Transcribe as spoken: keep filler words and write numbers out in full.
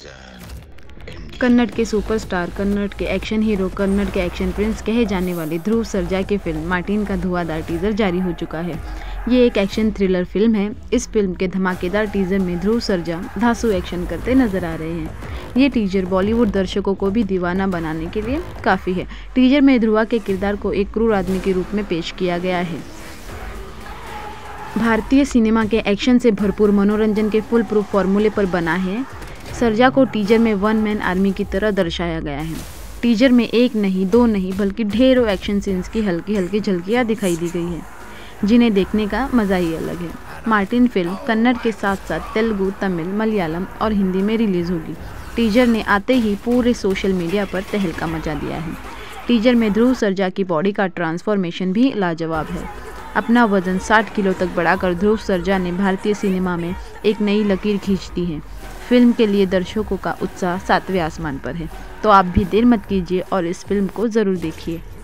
कन्नड़ के सुपरस्टार, कन्नड़ के action hero, Kannada के एक्शन प्रिंस कहे जाने वाले ध्रुव सर्जा की फिल्म मार्टिन का धुआंधार टीजर जारी हो चुका है। ये एक एक्शन थ्रिलर फिल्म है। इस फिल्म के धमाकेदार टीजर में ध्रुव सर्जा धांसू एक्शन करते नजर आ रहे हैं। ये टीजर बॉलीवुड दर्शकों को भी दीवाना बनाने के लिए काफ़ी है। टीजर में ध्रुवा के किरदार को एक क्रूर आदमी के रूप में पेश किया गया है। भारतीय सिनेमा के एक्शन से भरपूर मनोरंजन के फुल प्रूफ फॉर्मूले पर बना है। सर्जा को टीजर में वन मैन आर्मी की तरह दर्शाया गया है। टीजर में एक नहीं, दो नहीं, बल्कि ढेरों एक्शन सीन्स की हल्की हल्की झलकियाँ दिखाई दी गई है, जिन्हें देखने का मज़ा ही अलग है। मार्टिन फिल्म कन्नड़ के साथ साथ तेलुगु, तमिल, मलयालम और हिंदी में रिलीज़ होगी। टीजर ने आते ही पूरे सोशल मीडिया पर तहलका मचा दिया है। टीजर में ध्रुव सर्जा की बॉडी का ट्रांसफॉर्मेशन भी लाजवाब है। अपना वजन साठ किलो तक बढ़ाकर ध्रुव सर्जा ने भारतीय सिनेमा में एक नई लकीर खींच दी है। फिल्म के लिए दर्शकों का उत्साह सातवें आसमान पर है। तो आप भी देर मत कीजिए और इस फिल्म को ज़रूर देखिए।